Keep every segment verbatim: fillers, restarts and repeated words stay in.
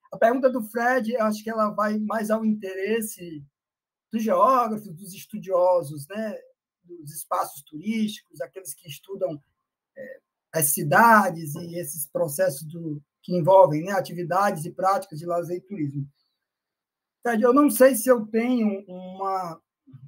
A pergunta do Fred, eu acho que ela vai mais ao interesse dos geógrafos, dos estudiosos, né, dos espaços turísticos, aqueles que estudam é, as cidades e esses processos do, que envolvem, né, atividades e práticas de lazer e turismo. Fred, eu não sei se eu tenho uma,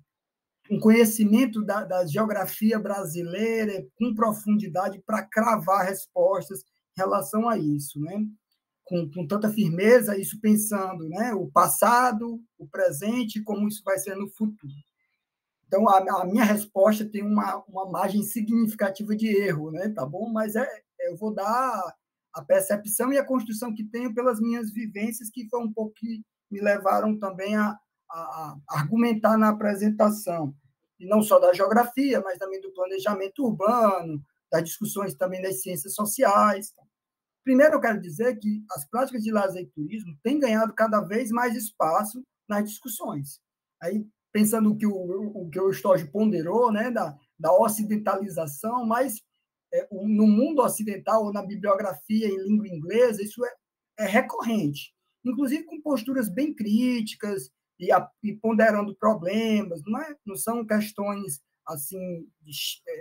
um conhecimento da, da geografia brasileira com profundidade para cravar respostas em relação a isso, né? Com, com tanta firmeza, isso pensando, né, o passado, o presente, como isso vai ser no futuro. Então, a, a minha resposta tem uma, uma margem significativa de erro, né, tá bom? Mas é, eu vou dar a percepção e a construção que tenho pelas minhas vivências, que foi um pouco que me levaram também a, a, a argumentar na apresentação, e não só da geografia, mas também do planejamento urbano, das discussões também das ciências sociais. Primeiro, eu quero dizer que as práticas de lazer e turismo têm ganhado cada vez mais espaço nas discussões. Aí, pensando que o, o que o Stojmo ponderou, né, da, da ocidentalização, mas é, no mundo ocidental, ou na bibliografia em língua inglesa, isso é, é recorrente, inclusive com posturas bem críticas e, a, e ponderando problemas, não, é, não são questões assim de, é,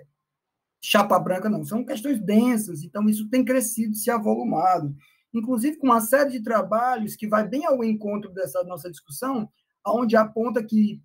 chapa branca, não, são questões densas, então isso tem crescido, se avolumado, inclusive com uma série de trabalhos que vai bem ao encontro dessa nossa discussão, onde aponta que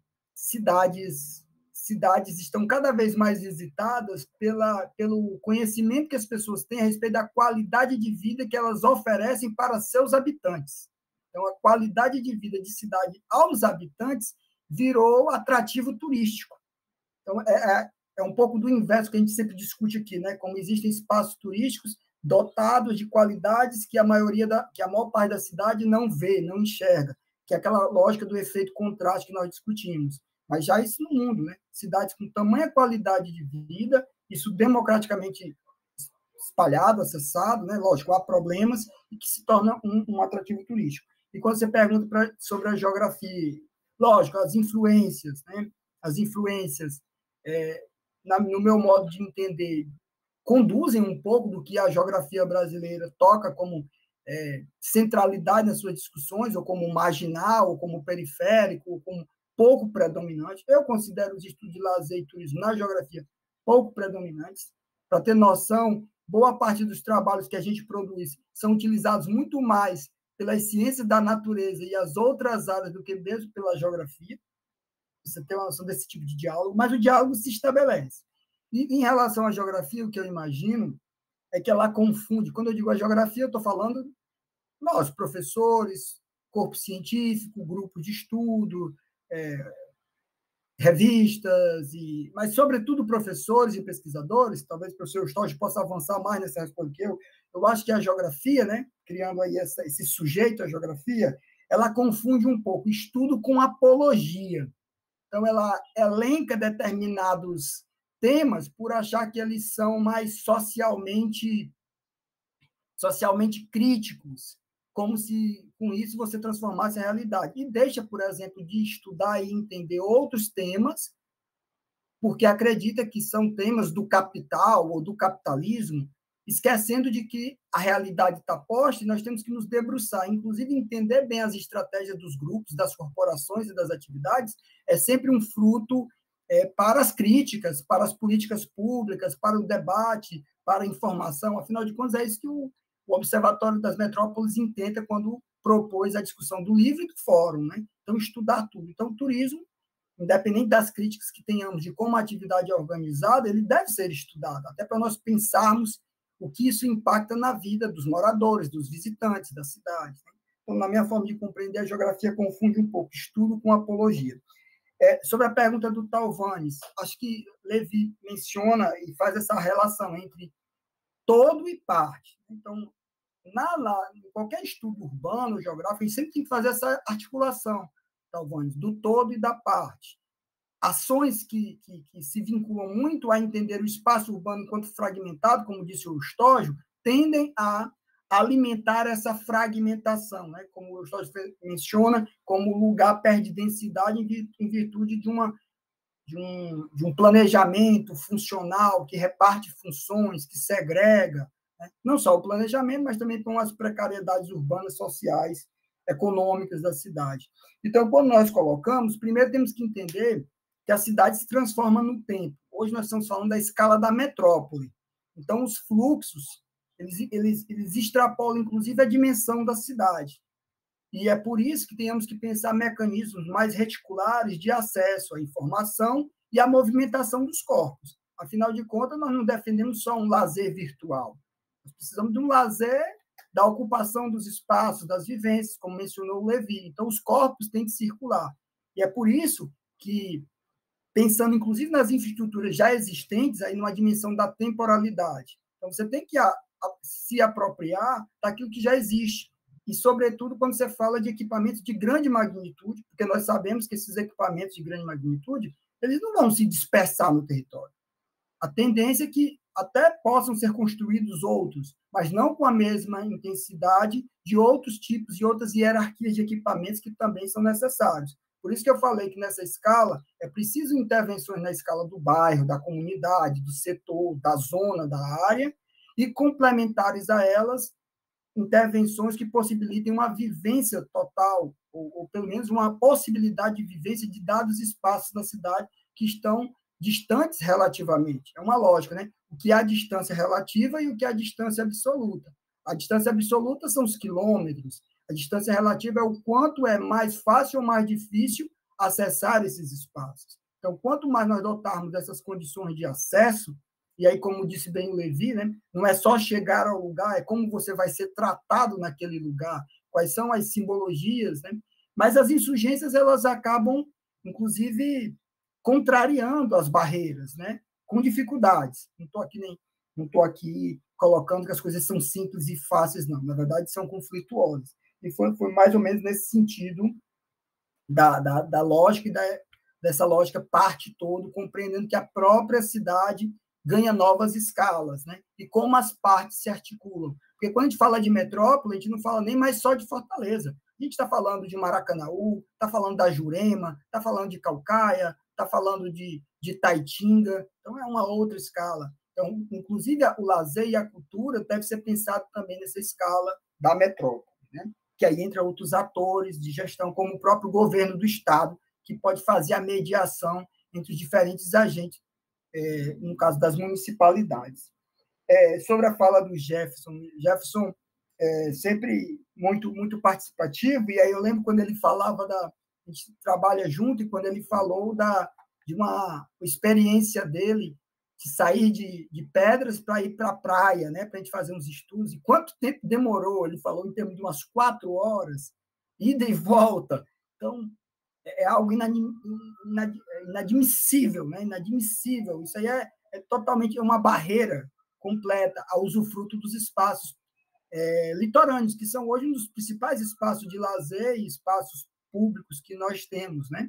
cidades, cidades estão cada vez mais visitadas pela, pelo conhecimento que as pessoas têm a respeito da qualidade de vida que elas oferecem para seus habitantes. Então, a qualidade de vida de cidade aos habitantes virou atrativo turístico. Então, é, é É um pouco do inverso que a gente sempre discute aqui, né? Como existem espaços turísticos dotados de qualidades que a maioria da, que a maior parte da cidade não vê, não enxerga, que é aquela lógica do efeito contraste que nós discutimos. Mas já isso no mundo, né? Cidades com tamanha qualidade de vida, isso democraticamente espalhado, acessado, né? Lógico, há problemas e que se torna um, um atrativo turístico. E quando você pergunta pra, sobre a geografia, lógico, as influências, né? As influências é, Na, no meu modo de entender, conduzem um pouco do que a geografia brasileira toca como é, centralidade nas suas discussões, ou como marginal, ou como periférico, ou como pouco predominante. Eu considero os estudos de lazer e turismo na geografia pouco predominantes. Para ter noção, boa parte dos trabalhos que a gente produz são utilizados muito mais pelas ciências da natureza e as outras áreas do que mesmo pela geografia. Você tem uma noção desse tipo de diálogo, mas o diálogo se estabelece. E, em relação à geografia, o que eu imagino é que ela confunde. Quando eu digo a geografia, eu estou falando nós, professores, corpo científico, grupo de estudo, é, revistas, e, mas, sobretudo, professores e pesquisadores. Talvez o professor Stojmo possa avançar mais nessa resposta que eu. Eu acho que a geografia, né, criando aí essa, esse sujeito à geografia, ela confunde um pouco estudo com apologia. Então, ela elenca determinados temas por achar que eles são mais socialmente, socialmente críticos, como se, com isso, você transformasse a realidade. E deixa, por exemplo, de estudar e entender outros temas, porque acredita que são temas do capital ou do capitalismo, esquecendo de que a realidade está posta e nós temos que nos debruçar, inclusive entender bem as estratégias dos grupos, das corporações e das atividades, é sempre um fruto é, para as críticas, para as políticas públicas, para o debate, para a informação. Afinal de contas, é isso que o, o Observatório das Metrópoles intenta quando propôs a discussão do livro e do fórum, né? Então, estudar tudo. Então, o turismo, independente das críticas que tenhamos de como a atividade é organizada, ele deve ser estudado, até para nós pensarmos o que isso impacta na vida dos moradores, dos visitantes da cidade. Então, na minha forma de compreender, a geografia confunde um pouco estudo com apologia. É, sobre a pergunta do Talvanes, acho que Levi menciona e faz essa relação entre todo e parte. Então, na, na, em qualquer estudo urbano, geográfico, a gente sempre tem que fazer essa articulação, Talvanes, do todo e da parte. Ações que, que, que se vinculam muito a entender o espaço urbano enquanto fragmentado, como disse o Stojmo, tendem a alimentar essa fragmentação, né? Como o Stojmo menciona, como o lugar perde densidade em virtude de, uma, de, um, de um planejamento funcional que reparte funções, que segrega, né? Não só o planejamento, mas também com as precariedades urbanas sociais econômicas da cidade. Então, quando nós colocamos, primeiro temos que entender que a cidade se transforma no tempo. Hoje nós estamos falando da escala da metrópole. Então, os fluxos, eles, eles, eles extrapolam, inclusive, a dimensão da cidade. E é por isso que temos que pensar mecanismos mais reticulares de acesso à informação e à movimentação dos corpos. Afinal de contas, nós não defendemos só um lazer virtual. Nós precisamos de um lazer da ocupação dos espaços, das vivências, como mencionou o Levi. Então, os corpos têm que circular. E é por isso que, pensando, inclusive, nas infraestruturas já existentes, aí numa dimensão da temporalidade. Então, você tem que a, a, se apropriar daquilo que já existe. E, sobretudo, quando você fala de equipamentos de grande magnitude, porque nós sabemos que esses equipamentos de grande magnitude, eles não vão se dispersar no território. A tendência é que até possam ser construídos outros, mas não com a mesma intensidade de outros tipos e outras hierarquias de equipamentos que também são necessários. Por isso que eu falei que nessa escala é preciso intervenções na escala do bairro, da comunidade, do setor, da zona, da área, e complementares a elas, intervenções que possibilitem uma vivência total, ou, ou pelo menos uma possibilidade de vivência de dados espaços da cidade que estão distantes relativamente. É uma lógica, né? O que é a distância relativa e o que é a distância absoluta. A distância absoluta são os quilômetros, a distância relativa é o quanto é mais fácil ou mais difícil acessar esses espaços. Então, quanto mais nós dotarmos dessas condições de acesso, e aí, como disse bem o Levi, né, não é só chegar ao lugar, é como você vai ser tratado naquele lugar, quais são as simbologias, né? Mas as insurgências, elas acabam, inclusive, contrariando as barreiras, né? Com dificuldades. Não estou aqui nem não estou aqui colocando que as coisas são simples e fáceis, não. Na verdade, são conflituosas. E foi, foi mais ou menos nesse sentido da, da, da lógica e da, dessa lógica parte todo, compreendendo que a própria cidade ganha novas escalas, né? E como as partes se articulam. Porque quando a gente fala de metrópole, a gente não fala nem mais só de Fortaleza. A gente está falando de Maracanaú, está falando da Jurema, está falando de Caucaia, está falando de, de Taitinga. Então, é uma outra escala. Então, inclusive, o lazer e a cultura deve ser pensado também nessa escala da metrópole, né? Que aí entra outros atores de gestão, como o próprio governo do Estado, que pode fazer a mediação entre os diferentes agentes, é, no caso das municipalidades. É, sobre a fala do Jefferson, Jefferson é sempre muito, muito participativo, e aí eu lembro quando ele falava da... A gente trabalha junto, e quando ele falou da, de uma experiência dele de sair de, de Pedras para ir para a praia, né, para a gente fazer uns estudos. E quanto tempo demorou? Ele falou em termos de umas quatro horas, ida e volta. Então, é algo inadim, inad, inadmissível, né? Inadmissível. Isso aí é, é totalmente uma barreira completa ao usufruto dos espaços é, litorâneos, que são hoje um dos principais espaços de lazer e espaços públicos que nós temos, né?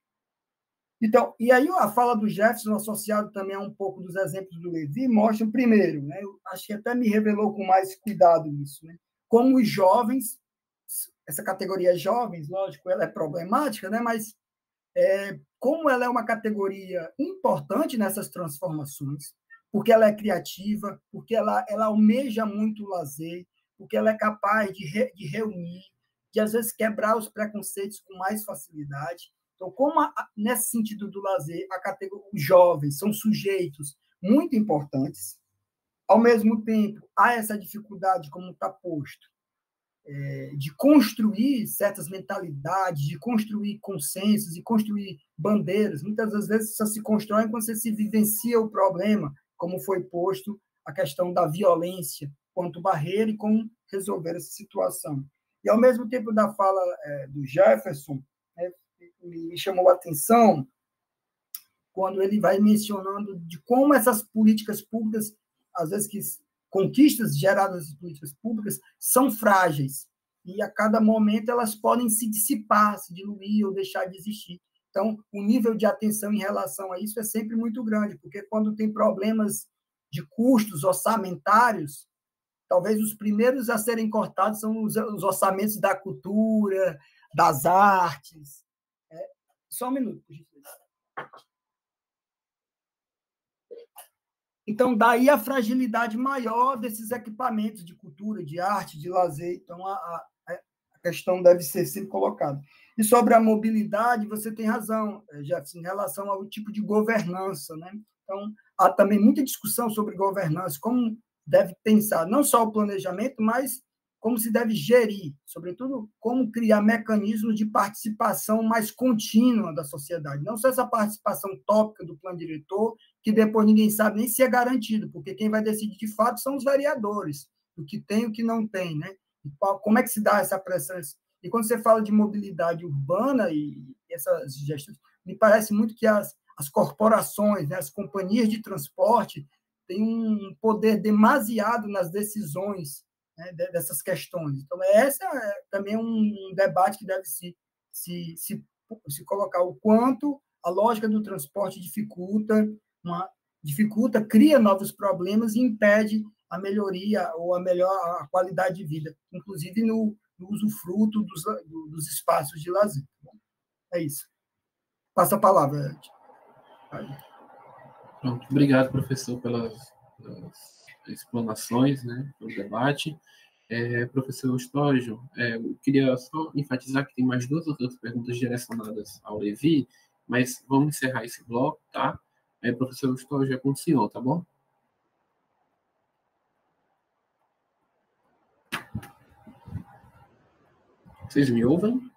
Então, e aí a fala do Jefferson, associado também a um pouco dos exemplos do Levi, mostra, primeiro, né, eu acho que até me revelou com mais cuidado isso, né, como os jovens, essa categoria jovens, lógico, ela é problemática, né, mas é, como ela é uma categoria importante nessas transformações, porque ela é criativa, porque ela, ela almeja muito o lazer, porque ela é capaz de, re, de reunir, de, às vezes, quebrar os preconceitos com mais facilidade. Então, como a, nesse sentido do lazer, a categoria, os jovens são sujeitos muito importantes, ao mesmo tempo, há essa dificuldade, como está posto, é, de construir certas mentalidades, de construir consensos, de construir bandeiras. Muitas das vezes só se constroem quando você se vivencia o problema, como foi posto a questão da violência quanto barreira e como resolver essa situação. E, ao mesmo tempo da fala é, do Jefferson, né, me chamou a atenção quando ele vai mencionando de como essas políticas públicas, às vezes que conquistas geradas nas políticas públicas são frágeis e a cada momento elas podem se dissipar, se diluir ou deixar de existir. Então, o nível de atenção em relação a isso é sempre muito grande, porque quando tem problemas de custos orçamentários, talvez os primeiros a serem cortados são os, os orçamentos da cultura, das artes. É, só um minuto, por gentileza. Então, daí a fragilidade maior desses equipamentos de cultura, de arte, de lazer. Então, a, a, a questão deve ser sempre colocada. E sobre a mobilidade, você tem razão, Jefferson, em relação ao tipo de governança, né? Então, há também muita discussão sobre governança, como deve pensar não só o planejamento, mas como se deve gerir, sobretudo, como criar mecanismos de participação mais contínua da sociedade. Não só essa participação tópica do plano diretor, que depois ninguém sabe nem se é garantido, porque quem vai decidir de fato são os vereadores, o que tem e o que não tem, né? E qual, como é que se dá essa pressão? E quando você fala de mobilidade urbana e essas gestões, me parece muito que as, as corporações, né, as companhias de transporte têm um poder demasiado nas decisões, né, dessas questões. Então, essa é também um debate que deve se, se, se, se colocar o quanto a lógica do transporte dificulta, uma, dificulta, cria novos problemas e impede a melhoria ou a melhor a qualidade de vida, inclusive no, no usufruto dos, dos espaços de lazer. É isso. Passa a palavra, Ed. Pronto. Obrigado, professor, pelas, pelas explanações, né, pelo debate. É, professor Estógio, é, eu queria só enfatizar que tem mais duas outras perguntas direcionadas ao Levi, mas vamos encerrar esse bloco, tá? É, professor Estógio, é com o senhor, tá bom? Vocês me ouvem?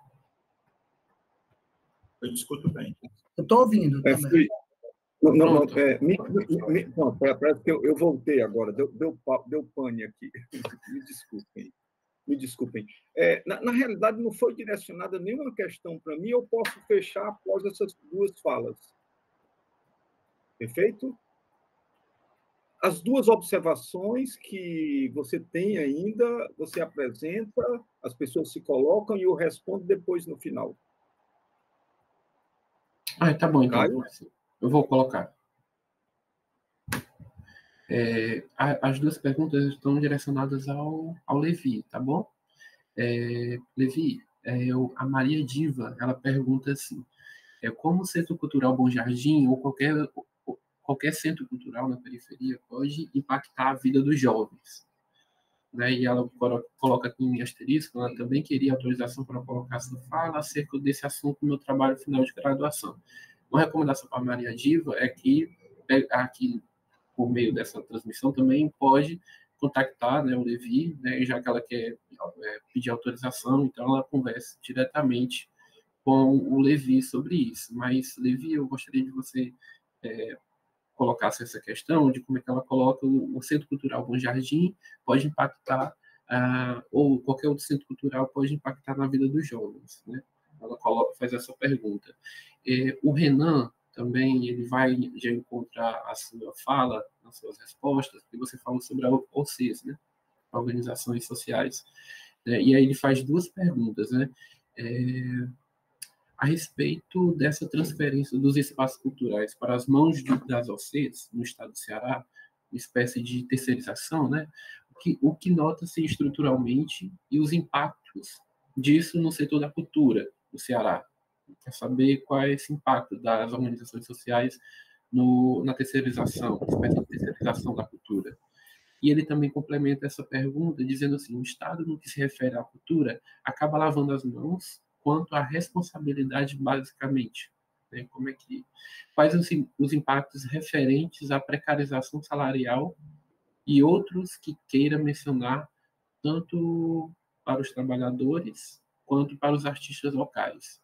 Eu escuto bem. Eu estou ouvindo é, também. Não, não, não, é, me, me, não, parece que eu, eu voltei agora, deu, deu, deu pane aqui. Me desculpem. Me desculpem. É, na, na realidade, não foi direcionada nenhuma questão para mim, eu posso fechar após essas duas falas. Perfeito? As duas observações que você tem ainda, você apresenta, as pessoas se colocam e eu respondo depois no final. Ah, tá bom, então. Caio? Eu vou colocar. É, as duas perguntas estão direcionadas ao, ao Levi, tá bom? É, Levi, é, eu, a Maria Diva, ela pergunta assim, é, como o Centro Cultural Bom Jardim ou qualquer, qualquer centro cultural na periferia pode impactar a vida dos jovens? Né? E ela coloca aqui em asterisco, ela também queria autorização para colocar sua fala acerca desse assunto no meu trabalho final de graduação. Uma recomendação para a Maria Diva é que, aqui, por meio dessa transmissão, também pode contactar, né, o Levi, né, já que ela quer é, pedir autorização, então ela conversa diretamente com o Levi sobre isso. Mas, Levi, eu gostaria de você é, colocasse essa questão de como é que ela coloca o, o Centro Cultural Bom Jardim pode impactar, ah, ou qualquer outro centro cultural pode impactar na vida dos jovens, né? Ela coloca, faz essa pergunta. É, o Renan também, ele vai já encontrar a sua fala, as suas respostas, porque você falou sobre a O C E S, né? Organizações Sociais. É, e aí ele faz duas perguntas, né? É, a respeito dessa transferência dos espaços culturais para as mãos de, das O C E S, no estado do Ceará, uma espécie de terceirização, né? O que, o que nota-se estruturalmente e os impactos disso no setor da cultura do Ceará. Quer saber qual é esse impacto das organizações sociais no, na terceirização, espécie de terceirização da cultura. E ele também complementa essa pergunta dizendo assim, o Estado, no que se refere à cultura, acaba lavando as mãos quanto à responsabilidade, basicamente. Né? Como é que, quais os, os impactos referentes à precarização salarial e outros que queira mencionar, tanto para os trabalhadores quanto para os artistas locais.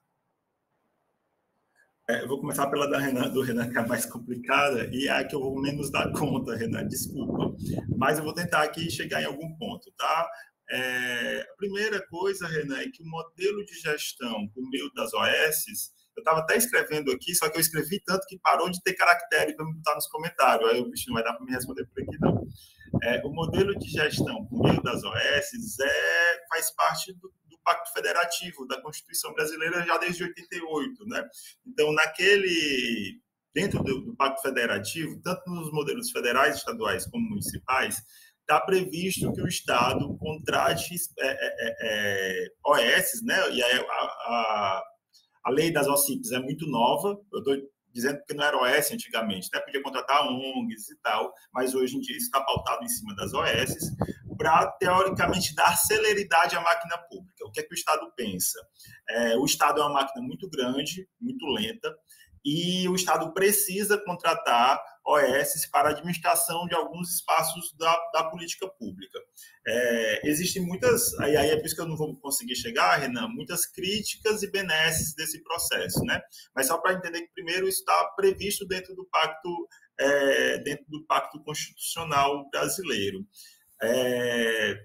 É, eu vou começar pela da Renan, do Renan, que é a mais complicada, e é a que eu vou menos dar conta, Renan, desculpa. Mas eu vou tentar aqui chegar em algum ponto, tá? É, a primeira coisa, Renan, é que o modelo de gestão por meio das O S, eu estava até escrevendo aqui, só que eu escrevi tanto que parou de ter caractere para me botar nos comentários, aí o bicho não vai dar para me responder por aqui, não. É, o modelo de gestão por meio das O S é, faz parte do Pacto Federativo da Constituição Brasileira já desde oitenta e oito, né? Então, naquele, dentro do, do Pacto Federativo, tanto nos modelos federais, estaduais como municipais, está previsto que o Estado contrate é, é, é, O S, né? E a, a, a lei das O C I Ps é muito nova, eu estou dizendo que não era O S antigamente, né? Podia contratar O N Gs e tal, mas hoje em dia isso está pautado em cima das O S, para, teoricamente, dar celeridade à máquina pública. O que é que o Estado pensa? É, o Estado é uma máquina muito grande, muito lenta, e o Estado precisa contratar O S para a administração de alguns espaços da, da política pública. É, existem muitas, aí, aí é por isso que eu não vou conseguir chegar, Renan, muitas críticas e benesses desse processo, né? Mas só para entender que, primeiro, isso está previsto dentro do Pacto, é, dentro do Pacto Constitucional brasileiro. É,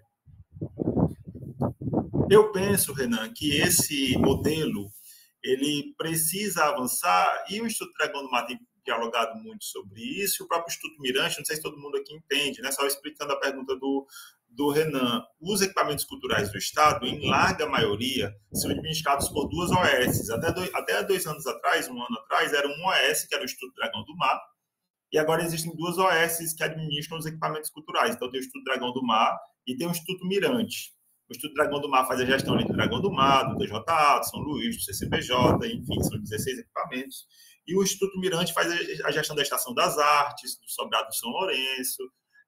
eu penso, Renan, que esse modelo ele precisa avançar, e o Instituto Dragão do Mar tem dialogado muito sobre isso, e o próprio Instituto Mirante, não sei se todo mundo aqui entende, né? Só explicando a pergunta do, do Renan, os equipamentos culturais do Estado, em larga maioria, são administrados por duas O S. Até dois, até dois anos atrás, um ano atrás, era um O S, que era o Instituto Dragão do Mar, e agora existem duas O S que administram os equipamentos culturais. Então, tem o Instituto Dragão do Mar e tem o Instituto Mirante. O Instituto Dragão do Mar faz a gestão ali do Dragão do Mar, do T J A, do São Luís, do C C B J, enfim, são dezesseis equipamentos. E o Instituto Mirante faz a gestão da Estação das Artes, do Sobrado do São Lourenço,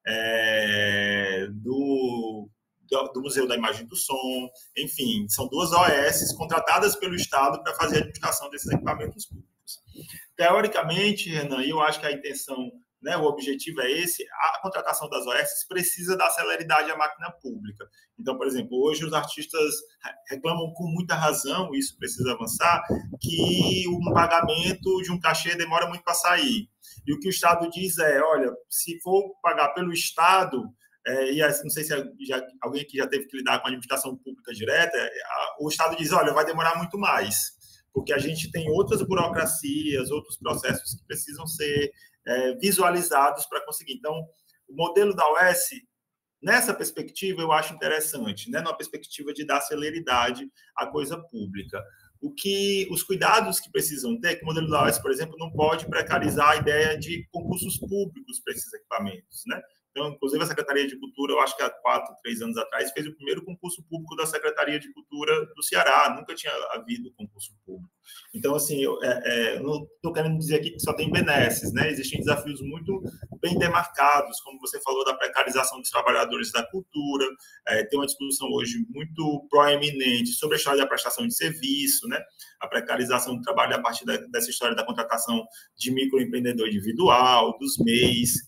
é, do, do Museu da Imagem do Som, enfim, são duas O S contratadas pelo Estado para fazer a administração desses equipamentos públicos. Teoricamente, Renan, eu acho que a intenção, né, o objetivo é esse, a contratação das O S precisa dar celeridade à máquina pública. Então, por exemplo, hoje os artistas reclamam com muita razão, isso precisa avançar, que um pagamento de um cachê demora muito para sair. E o que o Estado diz é, olha, se for pagar pelo Estado, é, e não sei se já, alguém aqui já teve que lidar com a administração pública direta, a, o Estado diz, olha, vai demorar muito mais, porque a gente tem outras burocracias, outros processos que precisam ser é, visualizados para conseguir. Então, o modelo da O S, nessa perspectiva, eu acho interessante, né? Numa perspectiva de dar celeridade à coisa pública. O que, os cuidados que precisam ter, que o modelo da O S, por exemplo, não pode precarizar a ideia de concursos públicos para esses equipamentos, né? Então, inclusive, a Secretaria de Cultura, eu acho que há quatro, três anos atrás, fez o primeiro concurso público da Secretaria de Cultura do Ceará. Nunca tinha havido concurso público. Então, assim, eu, é, é, eu não estou querendo dizer aqui que só tem benesses, né? Existem desafios muito bem demarcados, como você falou, da precarização dos trabalhadores da cultura. É, tem uma discussão hoje muito proeminente sobre a história da prestação de serviço, né? A precarização do trabalho a partir da, dessa história da contratação de microempreendedor individual, dos M E Is.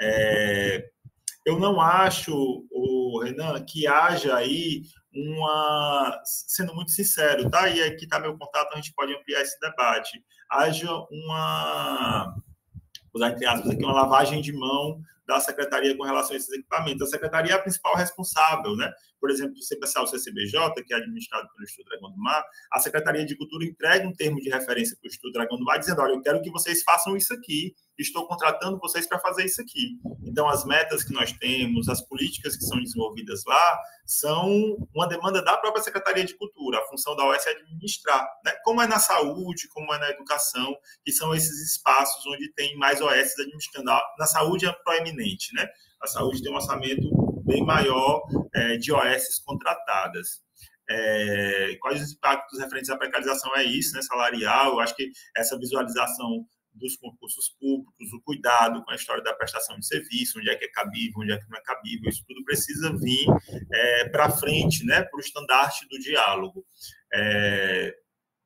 É, eu não acho, o Renan, que haja aí uma, sendo muito sincero, tá? E aqui está meu contato, a gente pode ampliar esse debate. Haja uma, vou usar entre aspas aqui, uma lavagem de mão da Secretaria com relação a esses equipamentos. A Secretaria é a principal responsável, né? Por exemplo, se pensar o C C B J, que é administrado pelo Instituto Dragão do Mar, a Secretaria de Cultura entrega um termo de referência para o Instituto Dragão do Mar, dizendo, olha, eu quero que vocês façam isso aqui, estou contratando vocês para fazer isso aqui. Então, as metas que nós temos, as políticas que são desenvolvidas lá, são uma demanda da própria Secretaria de Cultura. A função da O S é administrar, né? Como é na saúde, como é na educação, que são esses espaços onde tem mais O S administrando. Na saúde é proeminente, né? A saúde tem um orçamento bem maior é, de O S contratadas. É, quais os impactos referentes à precarização é isso, né? Salarial, eu acho que essa visualização dos concursos públicos, o cuidado com a história da prestação de serviço, onde é que é cabível, onde é que não é cabível, isso tudo precisa vir é, para frente, né, para o estandarte do diálogo. É,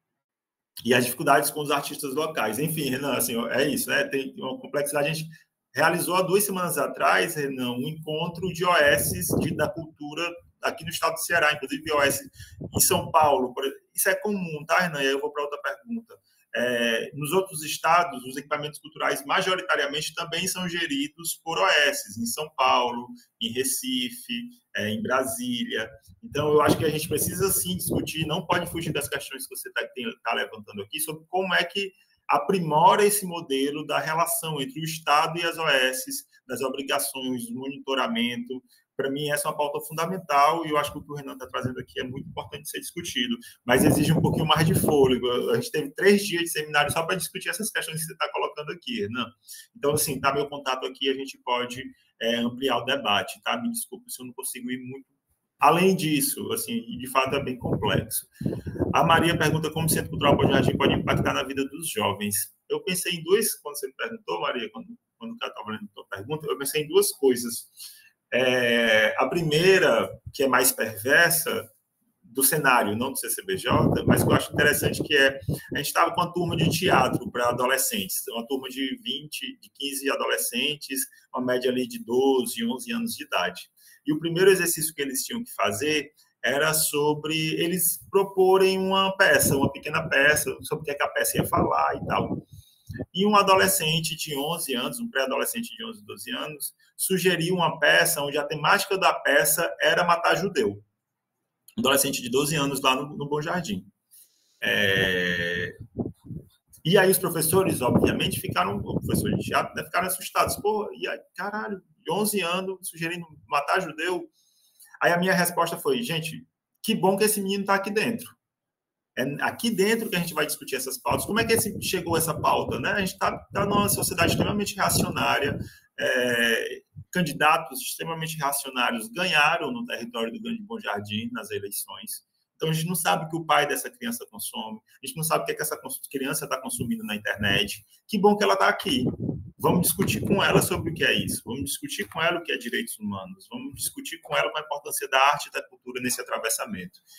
e as dificuldades com os artistas locais. Enfim, Renan, assim, é isso, né? Tem uma complexidade. A gente realizou há duas semanas atrás, Renan, um encontro de O S de, da cultura aqui no estado do Ceará, inclusive O S em São Paulo. Isso é comum, tá, Renan? E aí eu vou para outra pergunta. É, nos outros estados, os equipamentos culturais majoritariamente também são geridos por O S, em São Paulo, em Recife, é, em Brasília. Então, eu acho que a gente precisa, sim, discutir, não pode fugir das questões que você está tá levantando aqui, sobre como é que aprimora esse modelo da relação entre o Estado e as O S, das obrigações, do monitoramento. Para mim, essa é uma pauta fundamental e eu acho que o que o Renan está trazendo aqui é muito importante ser discutido, mas exige um pouquinho mais de fôlego. A gente teve três dias de seminário só para discutir essas questões que você está colocando aqui, Renan. Então, assim, tá meu contato aqui, a gente pode é, ampliar o debate, tá? Me desculpe se eu não consigo ir muito além disso, assim, de fato é bem complexo. A Maria pergunta como o Centro Cultural Pode Agir pode impactar na vida dos jovens. eu pensei em duas, quando você me perguntou, Maria, quando, quando o cara estava lendo a tua pergunta, eu pensei em duas coisas. É, a primeira, que é mais perversa, do cenário, não do C C B J, mas que eu acho interessante, que é, a gente estava com uma turma de teatro para adolescentes, uma turma de vinte, de quinze adolescentes, uma média ali de doze, onze anos de idade. E o primeiro exercício que eles tinham que fazer era sobre eles proporem uma peça, uma pequena peça, sobre o que, é que a peça ia falar e tal. E um adolescente de onze anos, um pré-adolescente de onze, doze anos, sugeriu uma peça onde a temática da peça era matar judeu. Adolescente de doze anos lá no, no Bom Jardim. É... E aí os professores, obviamente, ficaram, o professor de teatro, né, ficaram assustados. Pô, e aí, caralho, de onze anos, sugerindo matar judeu. Aí a minha resposta foi, gente, que bom que esse menino está aqui dentro. É aqui dentro que a gente vai discutir essas pautas. Como é que esse, chegou essa pauta? Né? A gente está tá numa sociedade extremamente reacionária, é, candidatos extremamente reacionários ganharam no território do Grande Bom Jardim nas eleições. Então, a gente não sabe o que o pai dessa criança consome, a gente não sabe o que, é que essa criança está consumindo na internet. Que bom que ela está aqui. Vamos discutir com ela sobre o que é isso, vamos discutir com ela o que é direitos humanos, vamos discutir com ela a importância da arte e da cultura nesse atravessamento.